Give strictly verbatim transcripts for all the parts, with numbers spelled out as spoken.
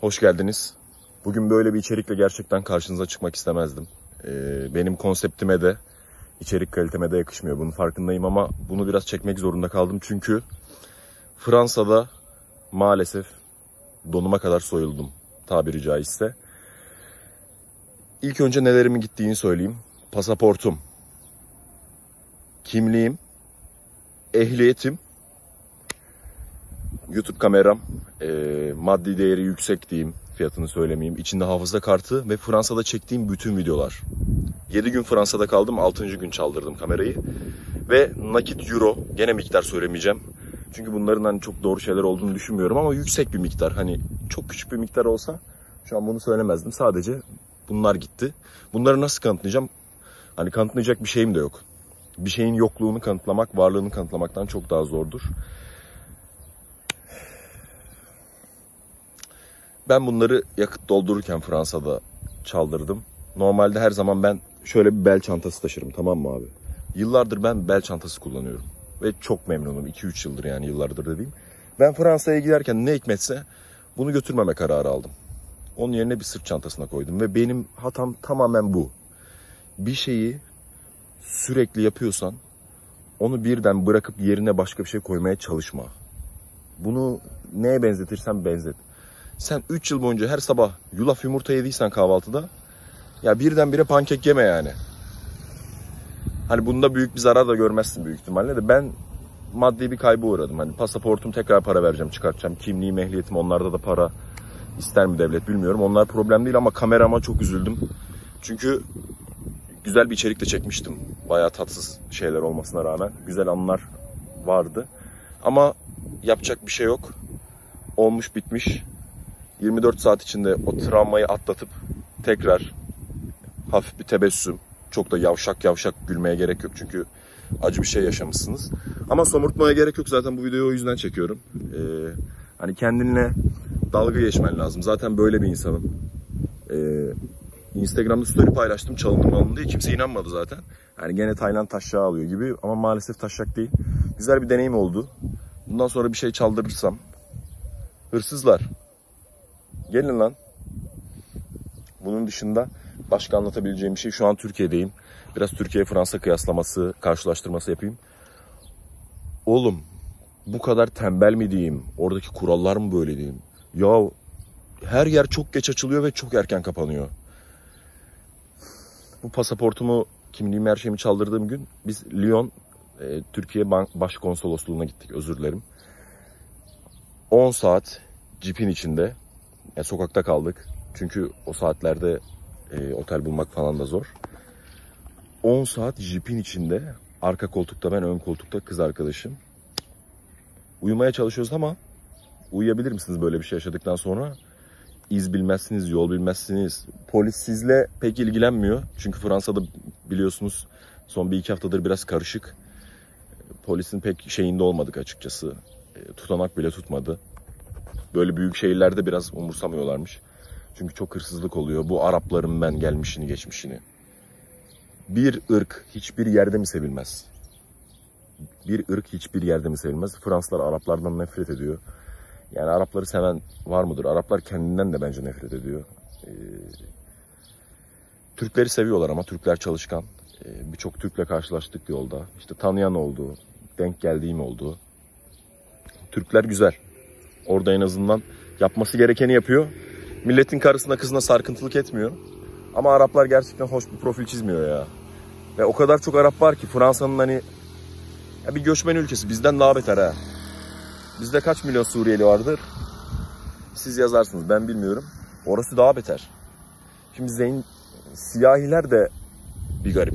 Hoş geldiniz. Bugün böyle bir içerikle gerçekten karşınıza çıkmak istemezdim. Ee, benim konseptime de, içerik kaliteme de yakışmıyor. Bunun farkındayım ama bunu biraz çekmek zorunda kaldım. Çünkü Fransa'da maalesef donuma kadar soyuldum tabiri caizse. İlk önce nelerimin gittiğini söyleyeyim. Pasaportum, kimliğim, ehliyetim, YouTube kameram, e, maddi değeri yüksek diyeyim, fiyatını söylemeyeyim. İçinde hafıza kartı ve Fransa'da çektiğim bütün videolar. yedi gün Fransa'da kaldım, altıncı gün çaldırdım kamerayı. Ve nakit euro, gene miktar söylemeyeceğim. Çünkü bunların hani çok doğru şeyler olduğunu düşünmüyorum ama yüksek bir miktar. Hani çok küçük bir miktar olsa şu an bunu söylemezdim. Sadece bunlar gitti. Bunları nasıl kanıtlayacağım? Hani kanıtlayacak bir şeyim de yok. Bir şeyin yokluğunu kanıtlamak, varlığını kanıtlamaktan çok daha zordur. Ben bunları yakıt doldururken Fransa'da çaldırdım. Normalde her zaman ben şöyle bir bel çantası taşırım, tamam mı abi? Yıllardır ben bel çantası kullanıyorum. Ve çok memnunum. iki üç yıldır yani yıllardır dediğim. Ben Fransa'ya giderken ne hikmetse bunu götürmeme kararı aldım. Onun yerine bir sırt çantasına koydum. Ve benim hatam tamamen bu. Bir şeyi sürekli yapıyorsan onu birden bırakıp yerine başka bir şey koymaya çalışma. Bunu neye benzetirsen benzet. Sen üç yıl boyunca her sabah yulaf yumurta yediysen kahvaltıda, ya birdenbire pankek yeme yani. Hani bunda büyük bir zarar da görmezsin büyük ihtimalle de. Ben maddi bir kaybı uğradım. Hani pasaportum tekrar para vereceğim, çıkartacağım. Kimliğim, ehliyetim, onlarda da para ister mi devlet bilmiyorum. Onlar problem değil ama kamerama çok üzüldüm. Çünkü güzel bir içerik de çekmiştim. Bayağı tatsız şeyler olmasına rağmen. Güzel anılar vardı. Ama yapacak bir şey yok. Olmuş bitmiş. yirmi dört saat içinde o travmayı atlatıp tekrar hafif bir tebessüm. Çok da yavşak yavşak gülmeye gerek yok çünkü acı bir şey yaşamışsınız. Ama somurtmaya gerek yok, zaten bu videoyu o yüzden çekiyorum. Ee, hani kendinle dalga geçmen lazım. Zaten böyle bir insanım. Ee, Instagram'da story paylaştım çalındım alındı diye, kimse inanmadı zaten. Yani gene Tayland taşağı alıyor gibi ama maalesef taşak değil. Güzel bir deneyim oldu. Bundan sonra bir şey çaldırırsam, hırsızlar gelin lan. Bunun dışında başka anlatabileceğim bir şey, şu an Türkiye'deyim. Biraz Türkiye-Fransa kıyaslaması, karşılaştırması yapayım. Oğlum bu kadar tembel mi diyeyim? Oradaki kurallar mı böyle diyeyim? Ya her yer çok geç açılıyor ve çok erken kapanıyor. Bu pasaportumu, kimliğimi, her şeyimi çaldırdığım gün biz Lyon, e, Türkiye Başkonsolosluğu'na gittik, özür dilerim. on saat cipin içinde. Yani sokakta kaldık. Çünkü o saatlerde e, otel bulmak falan da zor. on saat jipin içinde. Arka koltukta ben, ön koltukta kız arkadaşım. Uyumaya çalışıyoruz ama uyuyabilir misiniz böyle bir şey yaşadıktan sonra? İz bilmezsiniz, yol bilmezsiniz. Polis sizle pek ilgilenmiyor. Çünkü Fransa'da biliyorsunuz son bir iki haftadır biraz karışık. Polisin pek şeyinde olmadık açıkçası. E, tutanak bile tutmadı. Böyle büyük şehirlerde biraz umursamıyorlarmış. Çünkü çok hırsızlık oluyor. Bu Arapların ben gelmişini geçmişini. Bir ırk hiçbir yerde mi sevilmez? Bir ırk hiçbir yerde mi sevilmez? Fransızlar Araplardan nefret ediyor. Yani Arapları seven var mıdır? Araplar kendinden de bence nefret ediyor. Ee, Türkleri seviyorlar ama Türkler çalışkan. Ee, Birçok Türk'le karşılaştık yolda. İşte tanıyan oldu, denk geldiğim oldu. Türkler güzel. Orada en azından yapması gerekeni yapıyor. Milletin karısına kızına sarkıntılık etmiyor. Ama Araplar gerçekten hoş bir profil çizmiyor ya. Ve o kadar çok Arap var ki Fransa'nın hani ya bir göçmen ülkesi, bizden daha beter ha. Bizde kaç milyon Suriyeli vardır? Siz yazarsınız, ben bilmiyorum. Orası daha beter. Şimdi zeyn, siyahiler de bir garip.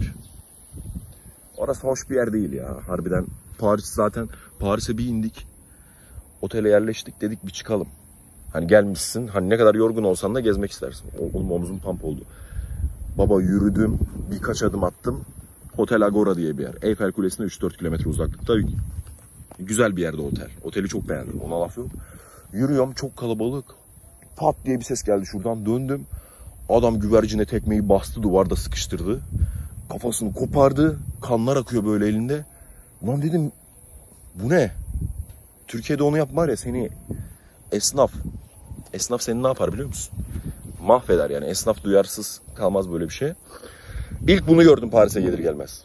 Orası hoş bir yer değil ya harbiden. Paris zaten, Paris'e bir indik. Otele yerleştik, dedik bir çıkalım. Hani gelmişsin, hani ne kadar yorgun olsan da gezmek istersin. Oğlum omuzum pamp oldu. Baba yürüdüm, birkaç adım attım. Hotel Agora diye bir yer. Eyfel Kulesi'ne üç dört kilometre uzaklıkta. Güzel bir yerde otel. Oteli çok beğendim, ona laf yok. Yürüyorum, çok kalabalık. Pat diye bir ses geldi şuradan, döndüm. Adam güvercine tekmeyi bastı, duvarda sıkıştırdı. Kafasını kopardı, kanlar akıyor böyle elinde. Ulan dedim, bu ne? Türkiye'de onu yapma ya, seni esnaf Esnaf seni ne yapar biliyor musun? Mahveder yani. Esnaf duyarsız kalmaz böyle bir şeye. İlk bunu gördüm Paris'e gelir gelmez.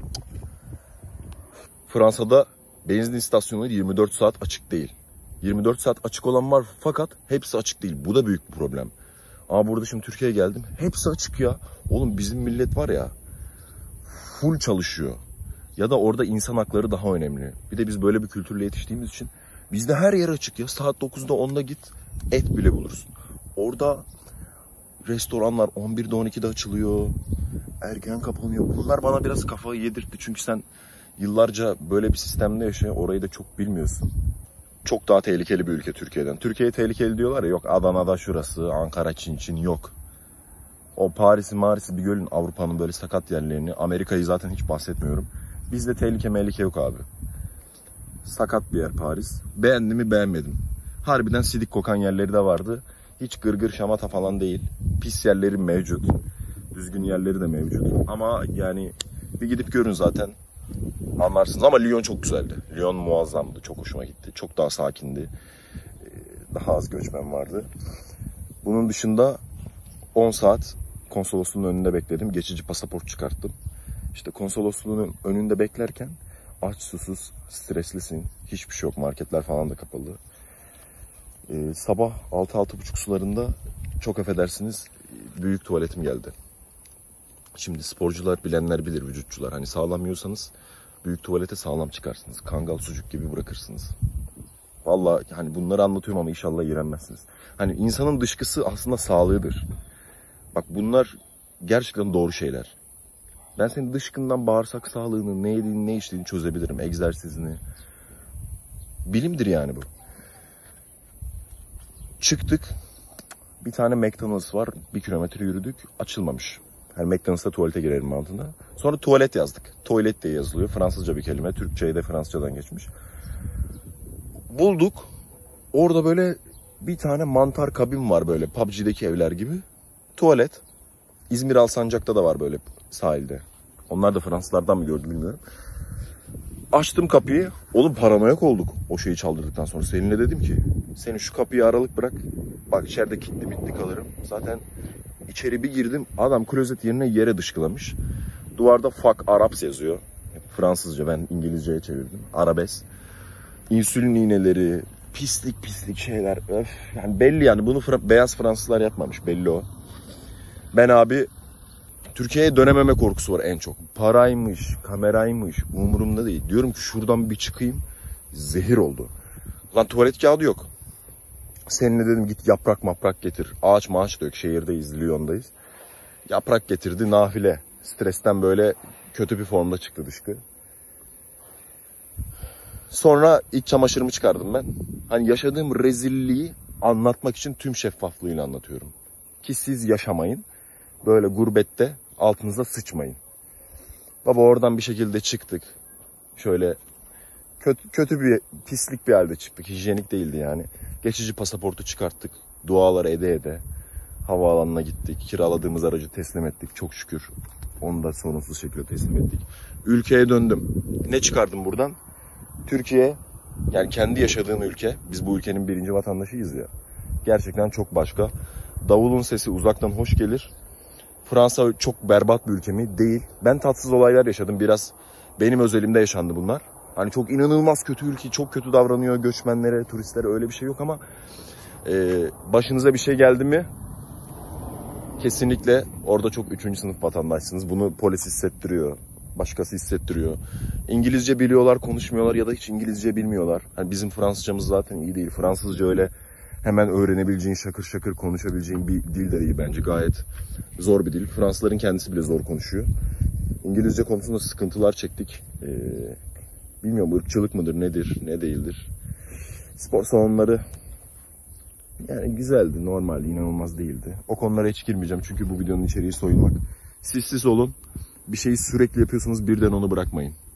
Fransa'da benzin istasyonları yirmi dört saat açık değil. yirmi dört saat açık olan var fakat hepsi açık değil. Bu da büyük bir problem. Ama burada şimdi Türkiye'ye geldim. Hepsi açık ya. Oğlum bizim millet var ya, full çalışıyor. Ya da orada insan hakları daha önemli. Bir de biz böyle bir kültürle yetiştiğimiz için bizde her yer açık ya. Saat dokuzda onda git et bile bulursun. Orada restoranlar on birde on ikide açılıyor. Erken kapanıyor. Bunlar bana biraz kafayı yedirtti. Çünkü sen yıllarca böyle bir sistemde yaşa, orayı da çok bilmiyorsun. Çok daha tehlikeli bir ülke Türkiye'den. Türkiye'ye tehlikeli diyorlar ya, yok Adana'da şurası, Ankara Çin Çin yok. O Paris'i Maris'i bir görün, Avrupa'nın böyle sakat yerlerini. Amerika'yı zaten hiç bahsetmiyorum. Bizde tehlike mehlike yok abi. Sakat bir yer Paris. Beğendim mi beğenmedim. Harbiden sidik kokan yerleri de vardı. Hiç gırgır şamata falan değil. Pis yerleri mevcut. Düzgün yerleri de mevcut. Ama yani bir gidip görün zaten anlarsınız. Ama Lyon çok güzeldi. Lyon muazzamdı. Çok hoşuma gitti. Çok daha sakindi. Daha az göçmen vardı. Bunun dışında on saat konsolosluğun önünde bekledim. Geçici pasaport çıkarttım. İşte konsolosluğun önünde beklerken aç, susuz, streslisin. Hiçbir şey yok. Marketler falan da kapalı. Ee, sabah altı altı buçuk sularında çok affedersiniz büyük tuvaletim geldi. Şimdi sporcular bilenler bilir, vücutçular. Hani sağlam yiyorsanız büyük tuvalete sağlam çıkarsınız. Kangal sucuk gibi bırakırsınız. Vallahi hani bunları anlatıyorum ama inşallah iğrenmezsiniz. Hani insanın dışkısı aslında sağlığıdır. Bak bunlar gerçekten doğru şeyler. Ben senin dışkından bağırsak sağlığını, ne yediğini, ne içtiğini çözebilirim. Egzersizini. Bilimdir yani bu. Çıktık. Bir tane McDonald's var. Bir kilometre yürüdük. Açılmamış. Yani McDonald's'ta tuvalete girelim altında. Sonra tuvalet yazdık. Tuvalet diye yazılıyor. Fransızca bir kelime. Türkçe'ye de Fransızcadan geçmiş. Bulduk. Orada böyle bir tane mantar kabin var böyle. P U B G'deki evler gibi. Tuvalet. İzmir Alsancak'ta da var böyle sahilde. Onlar da Fransızlardan mı gördüm bilmiyorum. Açtım kapıyı. Oğlum paranoyak olduk o şeyi çaldırdıktan sonra. Seninle dedim ki senin şu kapıyı aralık bırak. Bak içeride kilitli bitli kalırım. Zaten içeri bir girdim. Adam klozet yerine yere dışkılamış. Duvarda fuck Arabs yazıyor. Fransızca, ben İngilizceye çevirdim. Arabes. İnsülin iğneleri, pislik pislik şeyler. Öf. Yani belli yani bunu Fra- beyaz Fransızlar yapmamış, belli o. Ben abi Türkiye'ye dönememe korkusu var en çok. Paraymış, kameraymış, umurumda değil. Diyorum ki şuradan bir çıkayım. Zehir oldu. Lan tuvalet kağıdı yok. Seninle dedim git yaprak maprak getir. Ağaç maaş dök. Şehirdeyiz, Lyon'dayız. Yaprak getirdi, nafile. Stresten böyle kötü bir formda çıktı dışkı. Sonra iç çamaşırımı çıkardım ben. Hani yaşadığım rezilliği anlatmak için tüm şeffaflığıyla anlatıyorum. Ki siz yaşamayın. Böyle gurbette altınıza sıçmayın. Baba oradan bir şekilde çıktık. Şöyle kötü, kötü bir pislik bir halde çıktık. Hijyenik değildi yani. Geçici pasaportu çıkarttık. Dualar ede ede. Havaalanına gittik. Kiraladığımız aracı teslim ettik. Çok şükür. Onu da sorunsuz şekilde teslim ettik. Ülkeye döndüm. Ne çıkardım buradan? Türkiye, yani kendi yaşadığım ülke. Biz bu ülkenin birinci vatandaşıyız ya. Gerçekten çok başka. Davulun sesi uzaktan hoş gelir. Fransa çok berbat bir ülke mi? Değil. Ben tatsız olaylar yaşadım. Biraz benim özelimde yaşandı bunlar. Hani çok inanılmaz kötü ülke, çok kötü davranıyor göçmenlere, turistlere, öyle bir şey yok ama e, başınıza bir şey geldi mi kesinlikle orada çok üçüncü sınıf vatandaşsınız. Bunu polis hissettiriyor, başkası hissettiriyor. İngilizce biliyorlar, konuşmuyorlar ya da hiç İngilizce bilmiyorlar. Hani bizim Fransızcamız zaten iyi değil. Fransızca öyle hemen öğrenebileceğin, şakır şakır konuşabileceğin bir dil de değil bence. Gayet zor bir dil. Fransızların kendisi bile zor konuşuyor. İngilizce konusunda sıkıntılar çektik. Ee, bilmiyorum ırkçılık mıdır, nedir, ne değildir. Spor salonları yani güzeldi, normal, inanılmaz değildi. O konulara hiç girmeyeceğim çünkü bu videonun içeriği soyulmak. Siz siz olun. Bir şeyi sürekli yapıyorsunuz, birden onu bırakmayın.